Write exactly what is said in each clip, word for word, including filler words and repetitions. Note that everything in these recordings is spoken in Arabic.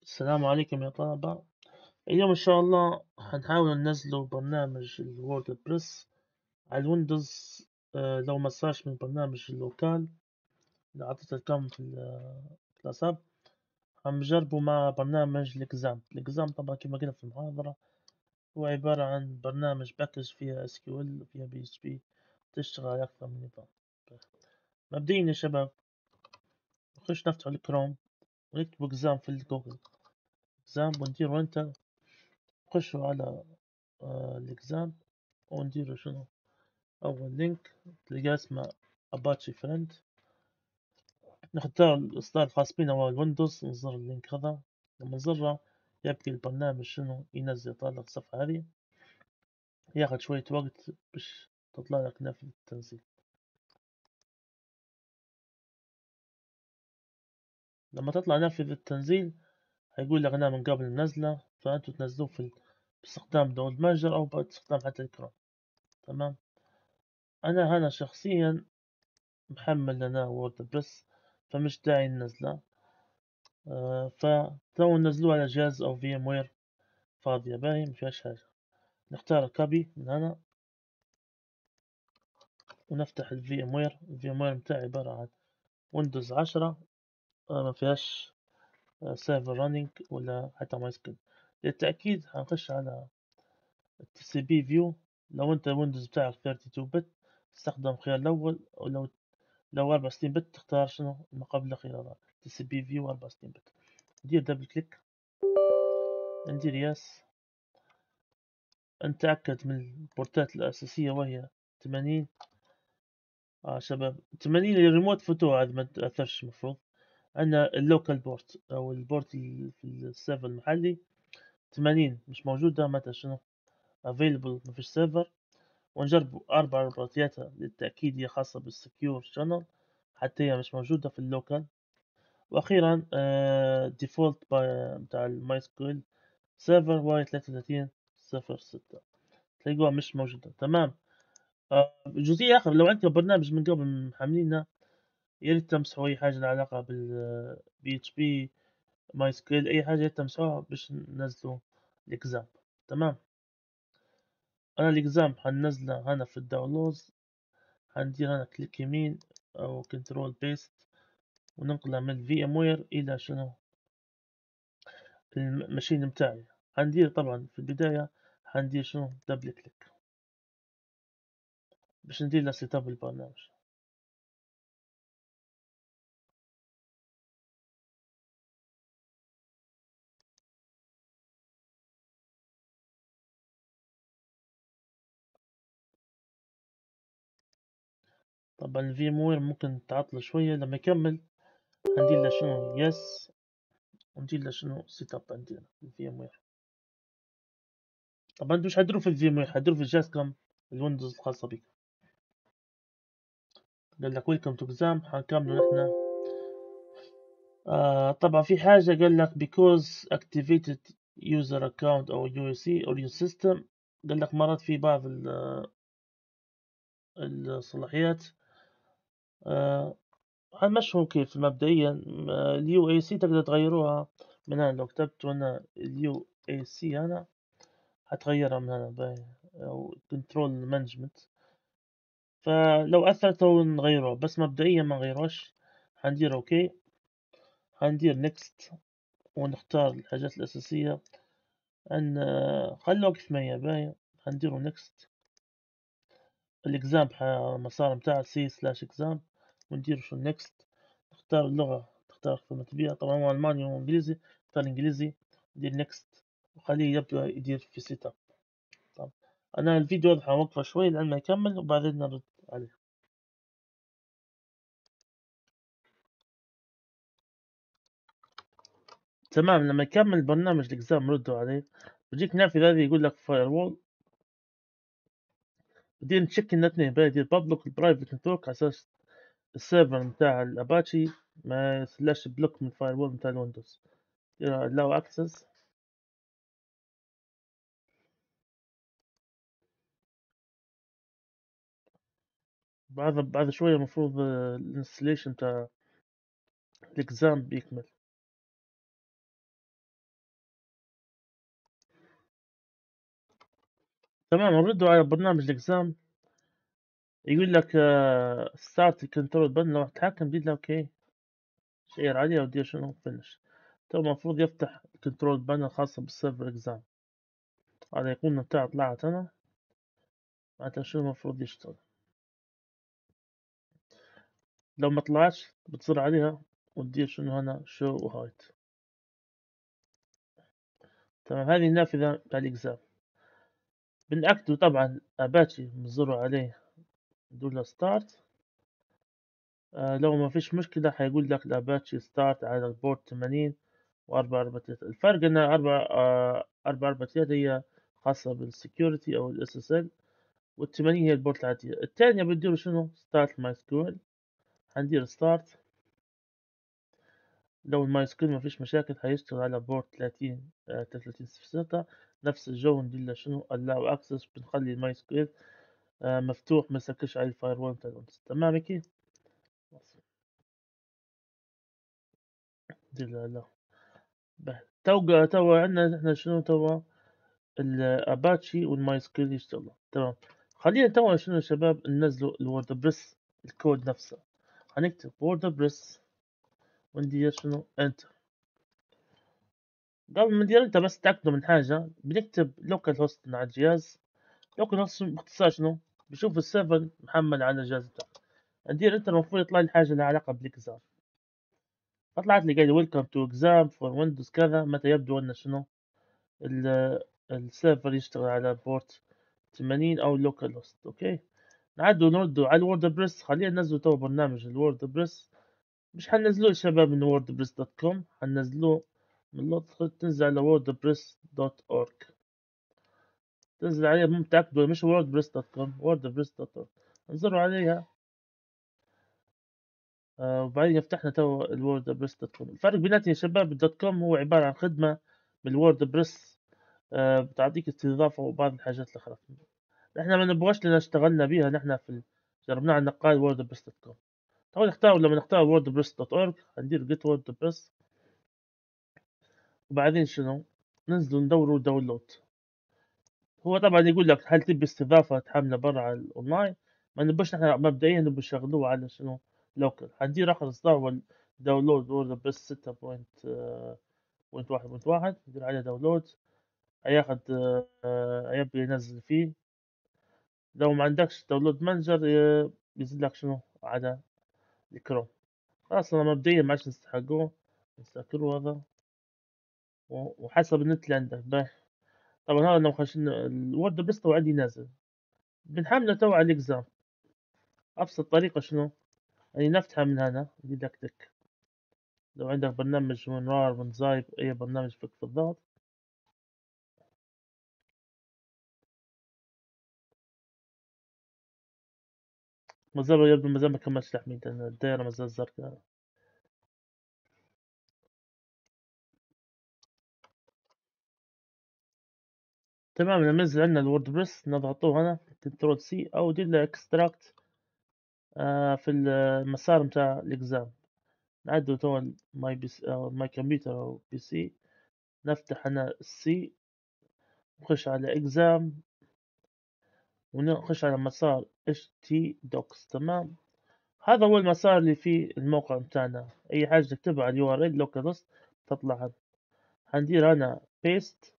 السلام عليكم يا طلبة. اليوم إن شاء الله هنحاول ننزله برنامج الوورد بريس على الويندوز. آه، لو ما صارش من برنامج اللوكال اللي أعطيته لكم في الكلاس أب، هنجربه مع برنامج الإكزام. الإكزام طبعا كما قلنا في المحاضرة هو عبارة عن برنامج باكج فيها اس كيو ال وفيها بي اتش بي، تشتغل على أكثر من نظام. مبدئيا يا شباب نخش نفتح الكروم ونكتب إكزام في الجوجل، إكزام وندير انتر. نخشوا على آه الإكزام ونديروا شنو أول لينك تلقى اسمه أباتشي فريند. نختار الإصدار الخاص بنا هو الويندوز، نزر اللينك هذا. لما نزره يبقى البرنامج شنو ينزل، يطلع الصفحة هذه، ياخد شوية وقت باش تطلع لك نافذة التنزيل. لما تطلع نافذة التنزيل هيقول لك أنا من قبل منزله، فأنتوا تنزلوه في باستخدام داونلود مانجر أو باستخدام حتى الكروم. تمام. أنا هنا شخصيا محمل لنا ووردبريس فمش داعي ننزله. آه فتو ننزلوه على جهاز أو في ام وير فاضية باهي مفيهاش حاجة. نختار كوبي من هنا ونفتح الفي ام وير. الفي ام وير متاعي عبارة عن ويندوز عشرة، آه ما فيهاش سيرفر رانينج ولا حتى ماي سكيل. للتأكيد هنخش على التي سي بي فيو. لو انت ويندوز بتاعك اثنين وثلاثين بت تستخدم الخيار الأول، ولو لو أربعة وستين بت تختار شنو ما قبل خيارات تي سي بي فيو أربعة وستين بت. ندير دبل كليك، ندير يس، نتأكد من البورتات الأساسية وهي ثمانين. اه شباب ثمانين الريموت فوتو عاد ما تأثرش. المفروض عندنا اللوكال بورت أو البورت في السيرفر المحلي ثمانين مش موجودة، متى شنو available ما فيش سيرفر. ونجربوا أربع بورتات للتأكيد، هي خاصة بالسكيور شانل حتى هي مش موجودة في اللوكال. وأخيرا ديفولت بتاع الماي سكويل سيرفر واي ثلاثة وثلاثين صفر ستة تلاقوها مش موجودة. تمام. آه جزئية آخر، لو عندك برنامج من قبل محملينه يا ريت تمسحوا أي حاجة لها علاقة بال بي اتش بي ماي سكيل، أي حاجة تمسحوها باش ننزلوا الإكزام. تمام. أنا الإكزام حننزله هنا في الداونلودز، حندير هنا كليك يمين أو كنترول بيست وننقله من في ام وير إلى شنو الماشين متاعي. حندير طبعا في البداية حندير شنو دبل كليك باش ندير له سيت اب البرنامج. طبعا الفي ام وير ممكن تعطل شوية. لما يكمل هندير له شنو يس وندير له شنو سيت اب. عندنا الفي ام وير طبعا انتوا مش حتديروا في الفي ام وير، حتديروا في الجهاز كم الويندوز الخاصة بك. قال لك ويلكم تو اكزام، حنكملوا نحن. آه طبعا في حاجة قال لك because activated user account أو يو سي or your system. قال لك مرات في بعض الصلاحيات آه هنمشهم كيف مبدئيا. اليو اي سي تقدر تغيروها من هنا. لو كتبت هنا اليو اي سي هنا هتغيرها من هنا باي أو كنترول مانجمنت. فلو أثرته نغيره، بس مبدئيا ما نغيروش. هندير اوكي، هندير نيكست ونختار الحاجات الأساسية. أن خلي وقف مية باي. هنديرو نيكست. الإكزام مسار متاع سي سلاش إكزام ونديرو شو نيكست. نختار اللغة، تختار خدمة البيئة. طبعا هو ألماني وإنجليزي، اختار إنجليزي. ندير نيكست وخليه يبدأ يدير في سيت اب. طب أنا الفيديو هذا حوقفه شوي لأن ما يكمل وبعدين نرد عليه. تمام. لما يكمل البرنامج الإكزام ردوا عليه، بيجيك نافذة هذه يقول لك فاير وول. بدي نتشيك الاثنين باي، دير بابليك والبرايفت نتورك على أساس السيرفر متاع الأباتشي ما يسلاش بلوك من الفاير وول متاع الويندوز. لو اكسس بعد بعد شوية المفروض الانستليشن تاع الاكزام بيكمل. تمام. نردوا على برنامج الاكزام، يقول لك ستارت كنترول بن، لو تحكم دي اوكي، شير عليها ودير شنو فينش. تو المفروض يفتح الكنترول بان الخاصة بالسيرفر اكزام. هذا يكون بتاع طلعت انا، معناتها شو المفروض يشتغل. لو ما طلعش بتصير عليها وتدير شنو هنا شو وهايد. تمام. هذه النافذة بتاع الاكزام. بنأكدوا طبعا اباتشي بنزروا عليه ندور له ستارت. آه لو ما فيش مشكلة حيقول لك الاباتشي ستارت على البورت ثمانين وأربعة أربعة ثلاثة. الفرق إن أربعة أربعة أربعة ثلاثة هي خاصة بالسكيورتي أو الاس اس ال، والثمانين هي البورت العادية. الثانية بندير شنو ستارت ماي سكيول. حندير ستارت. لو الماي سكيول ما فيش مشاكل حيشتغل على بورت ثلاثين ثلاثة وثلاثين صفر ستة. نفس الجو ندير له شنو allow access، بنخلي الماي سكيول آه مفتوح، ما يسكرش على الفاير وول بتاع الونس. تمام كي ندير له لا. تو تو عندنا احنا شنو تو الاباتشي والماي سكيل يشتغلوا. تمام. خلينا تو شنو يا شباب ننزلوا الوردبريس الكود نفسه. هنكتب ووردبريس وندير شنو انتر. قبل ما ندير انت بس تاكدوا من حاجه، بنكتب لوكال هوست على الجهاز. لوكال هوست باختصار شنو؟ بشوف السيرفر محمل على الجهاز بتاعك. ندير انتر المفروض يطلع لي حاجه لها علاقه بالاكزام. فطلعت لي قال ويلكم تو اكزام فور ويندوز كذا، متى يبدو ان شنو السيرفر يشتغل على بورت ثمانين او لوكال هوست. اوكي. نعدوا نردوا على الوردبريس. خلينا ننزلوا تو برنامج الوردبريس. مش حنزلوه يا شباب من ووردبريس دوت كوم، حنزلوه من لوط. تنزل على ووردبريس دوت اورج. تنزل عليها مو متأكد مش ووردبريس دوت كوم، ووردبريس دوت اورج. انزلوا عليها. آه وبعدين يفتحنا تو الووردبريس دوت كوم. الفرق بيناتهم يا شباب الدوت كوم هو عبارة عن خدمة بالووردبريس، آه بتعطيك استضافة وبعض الحاجات الأخرى. احنا ما نبغاش لنا اشتغلنا بيها نحن في جربناها على نقال ووردبريس دوت كوم. طبعا نختار لما نختار ووردبريس دوت اورج هندير جيت ووردبريس. وبعدين شنو ننزلوا ندوروا داونلود. هو طبعا يقول لك هل تبي استضافة تحمله برا على الاونلاين. ما نبغاش نحن مبدئيا نبغى نشغلوه على شنو لوكال. حندير اخر اصدار هو داونلود ووردبريس ستة بوينت واحد بوينت واحد. ندير عليه داونلود. هياخد آه، يبي ينزل فيه. لو ما عندكش داونلود مانجر ينزل لك شنو على الكروم. خلاص انا مبدئيا ما عادش نستحقوه نستكروه هذا، وحسب النت اللي عندك باهي. طبعا هذا لو خشنا الوورد بريس تو عندي نازل، بنحمله تو على الاكزام. ابسط طريقة شنو يعني نفتحها من هنا يقول تك. لو عندك برنامج من رار من زايب اي برنامج فك في الضغط. مازال يبدو مازال ما كملش تحميل الدائرة مازال زرقاء. تمام. لما ننزل عندنا الوورد بريس نضغطوه هنا كنترول سي او دير له اكستراكت آه في المسار متاع الاكزام. نعدو تو ماي بي سي او ماي كمبيوتر او بي سي. نفتح هنا السي نخش على اكزام ونخش على مسار اتش تي دوكس. تمام. هذا هو المسار اللي فيه الموقع متاعنا. اي حاجه تكتبها على اليو ار ال لوكالهوست تطلع هذا. حندير هنا بيست.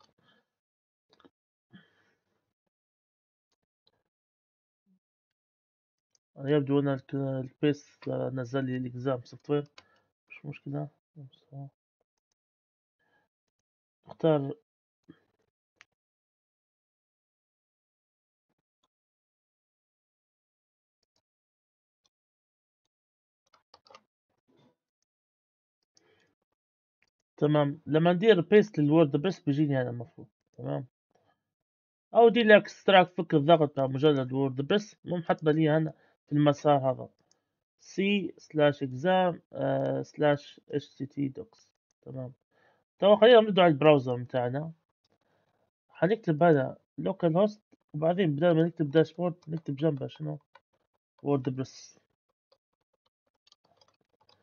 يبدو ان البيست نزل لي الاكزام سوفت وير، مش مشكله. اختار تمام. لما ندير بيست للوورد بريس بيجيني هذا المفروض. تمام. او دي لك اكستراكت فك الضغط بتاع مجرد وورد بريس مو محطنا لي هنا في المسار هذا سي سلاش اكزام سلاش اتش تي تي دوكس. تمام. تو خلينا نبدأ على البراوزر متاعنا. حنكتب هذا لوكال هوست وبعدين بدل ما نكتب داشبورد نكتب جنبه شنو ووردبريس.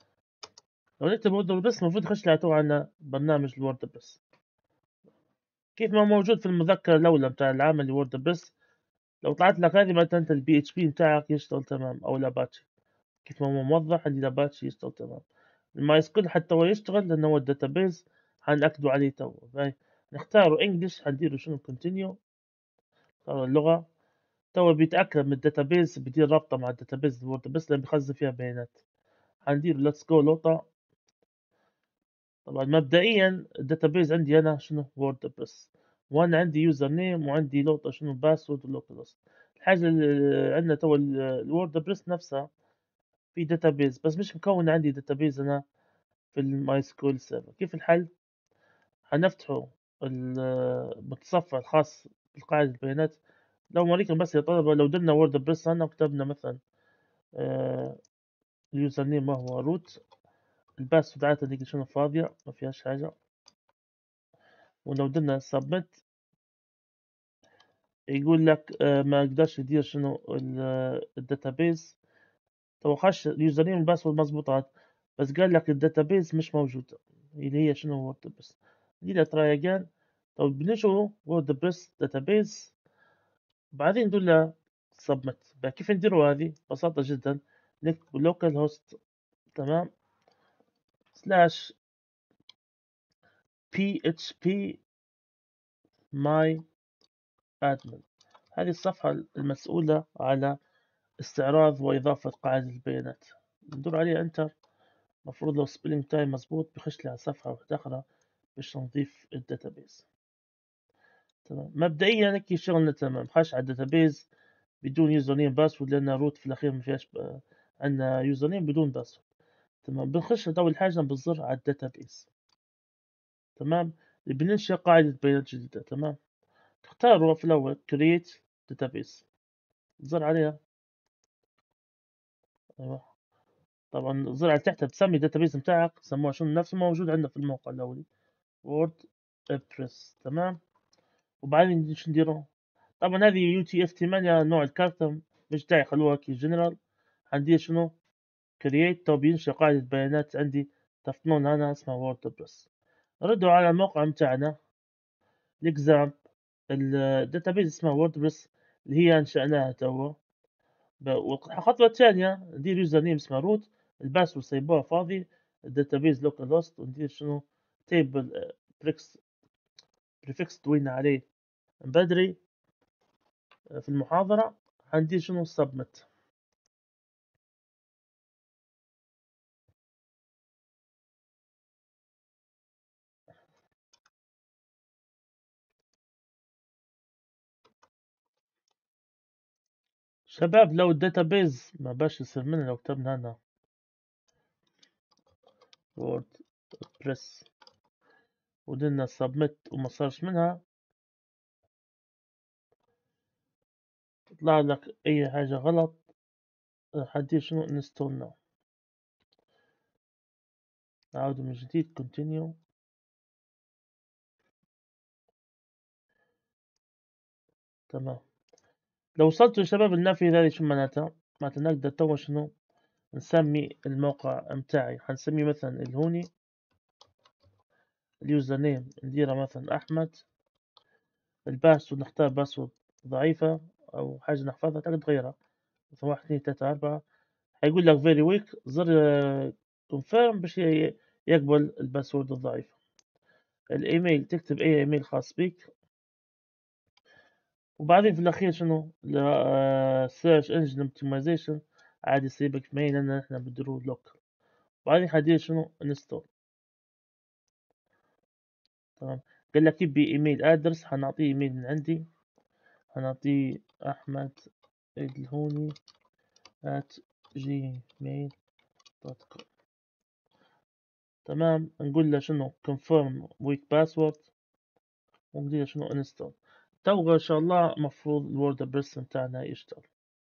لو نكتب ووردبريس المفروض يخش لها تو عنا برنامج الووردبريس. كيف ما موجود في المذكرة الأولى متاع العمل ووردبريس. لو طلعت لك هذه معناتها أنت البي اتش بي متاعك يشتغل تمام، أو الأباتشي كيف ما هو موضح عندي الأباتشي يشتغل تمام. الماي سكول حتى هو يشتغل لأنه هو الداتابيز حنأكدوا عليه تو. نختاروا انجلش، حنديروا شنو كونتينيو، نختاروا اللغة. تو بيتأكد من الداتابيز، بدير رابطة مع الداتابيز الوردبريس لأن بيخزن فيها بيانات. حندير ليتس جو لوطة. طبعا مبدئيا الداتابيز عندي أنا شنو ووردبريس، وأنا عندي يوزر نيم وعندي لوطة شنو باسورد ولوكالوست. الحاجة اللي عندنا تو الووردبريس نفسها في داتابيز، بس مش مكون عندي داتابيز أنا في الماي سكول سيرفر. كيف الحل؟ هنفتحوا المتصفح الخاص بقاعدة البيانات. لو موريكم بس يا طلبة، لو درنا ووردبريس هنا وكتبنا مثلا آه اليوزر نيم ما هو روت، الباسورد عادة ديك شنو فاضية ما فيهاش حاجة، ولو درنا سبميت يقول لك آه ما يقدرش يدير شنو الداتابيز. تو خش اليوزر نيم والباسورد مظبوطات، بس قال لك الداتابيز مش موجودة اللي هي شنو ووردبريس. ندير تراي اجين. طب بنشوف ووردبريس داتابيز، بعدين ندير له سبميت. كيف نديروا هذه؟ ببساطة جدا، نكتب لوكال هوست تمام سلاش بي اتش بي ماي ادمن. هذه الصفحة المسؤولة على استعراض وإضافة قاعدة البيانات. ندور عليها انتر، مفروض لو سبيلينج تايم مظبوط بيخش لي على صفحة واحدة أخرى باش نضيف الداتابيز. تمام مبدئيا هيك شغلنا تمام. خش على الداتابيز بدون يوزر نيم باسورد، لأن روت في الأخير ما فيهاش عندنا يوزر نيم بدون باسورد. تمام بنخش أول حاجة بالزر على الداتابيز. تمام بننشئ قاعدة بيانات جديدة. تمام تختاروا في الأول create database، زر عليها. أيوة طبعا زر على تحتها بتسمي الداتابيز متاعك، سموها شنو نفس ما موجود عندنا في الموقع الأولي وورد بريس. تمام وبعدين شو نديروا؟ طبعا هذه يو تي اف ثمانية نوع الكارتة، مش داعي خلوها كي جنرال. حندير شنو create. تو بينشئ قاعدة بيانات عندي تفنون أنا اسمها ووردبريس. ردوا على الموقع متاعنا الاكزام، الداتابيز اسمها ووردبريس اللي هي انشأناها توا. الخطوة الثانية ندير يوزر نيم اسمه روت، الباسورد سيبوها فاضي، الداتابيز لوكال هوست، وندير شنو تيبل بريكس بريفكس دوينا عليه من بدري في المحاضرة. حندير شنو سبمت. شباب لو الداتابيز ما باش يصير منها، لو كتبنا هنا وورد بريس ودنا سبمت وما صارش منها، يطلع لك اي حاجة غلط. حدير شنو انستول ناو. نعاود من جديد كونتينيو. تمام لو وصلتوا يا شباب النافذة هذه شو معناتها؟ معناتها نقدر تو شنو نسمي الموقع متاعي. حنسميه مثلا الهوني، اليوزر نيم نديره مثلا احمد، الباسورد نختار باسورد ضعيفة او حاجة نحفظها تقدر تغيرها مثلا واحد اثنين ثلاثة أربعة. هيقول لك فيري ويك، زر كونفيرم باش يقبل الباسورد الضعيف. الايميل تكتب اي ايميل خاص بك. وبعدين في الاخير شنو سيرش انجن اوبتمايزيشن، عادي يسيبك ميل لان احنا بدرو لوك. وبعدين حدير شنو انستول. تمام قال لك يبي ايميل ادرس، حنعطيه ايميل من عندي، حنعطيه احمد الهوني at gmail دوت كوم. تمام نقول له شنو confirm with password ونقول له شنو انستول. تو ان شاء الله مفروض الووردبريس متاعنا يشتغل.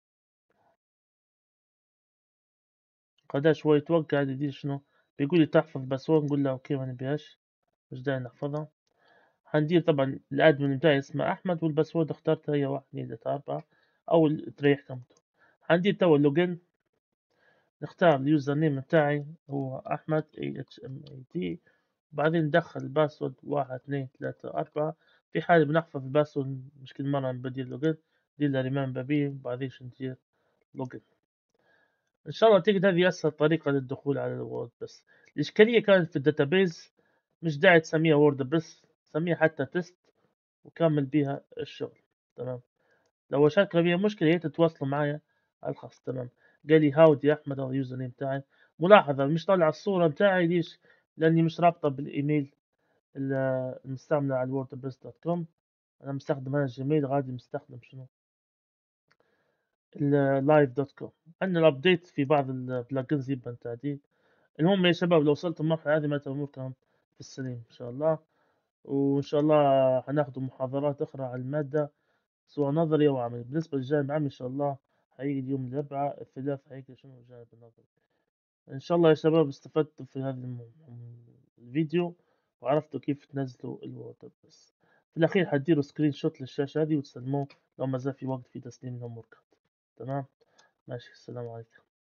قدر شوي يتوقع يدير شنو بيقول لي تحفظ باسورد، نقول له اوكي ما نبيهاش مش داعي نحفظها. حندير طبعا الادمن بتاعي اسمه احمد، والباسورد اخترتها هي واحد اثنين ثلاثة أربعة او تريح كمته. حندير تو اللوجن، نختار اليوزر نيم بتاعي هو احمد اي اتش ام اي تي، بعدين ندخل الباسورد واحد اثنين ثلاثة أربعة. في حال بنحفظ الباسورد مش كل مرة نبدل لوجن، دير له ريمبر بيه وبعديش ندير لوجن. إن شاء الله أعتقد هذه أسهل طريقة للدخول على الووردبريس. الإشكالية كانت في الداتابيز، مش داعي تسميها ووردبريس، سميها حتى تيست وكمل بيها الشغل. تمام. لو شكل بيها مشكلة هي تتواصلوا معايا على الخاص. تمام. قال لي هاودي أحمد هذا اليوزر نيم بتاعي. ملاحظة مش طالع الصورة بتاعي ليش؟ لأني مش رابطة بالإيميل المستعملة على الووردبريس دوت كوم. أنا مستخدم هذا الجيميل غادي مستخدم شنو؟ اللايف دوت كوم. عندنا الابديت في بعض البلجنز يبقى تعديل. المهم يا شباب لو وصلت المرحلة هذه معناتها أموركم في السليم إن شاء الله. وإن شاء الله هناخدوا محاضرات أخرى على المادة سواء نظري أو عملي. بالنسبة للجانب العملي إن شاء الله هيجي اليوم الأربعاء، الثلاث هيجي شنو الجانب النظري. إن شاء الله يا شباب استفدتوا في هذا الم- الفيديو وعرفتوا كيف تنزلوا الوورد بس. في الأخير حديروا سكرين شوت للشاشة هذه وتسلموه لو ما زال في وقت في تسليم الأمور. تمام. ماشي. السلام عليكم.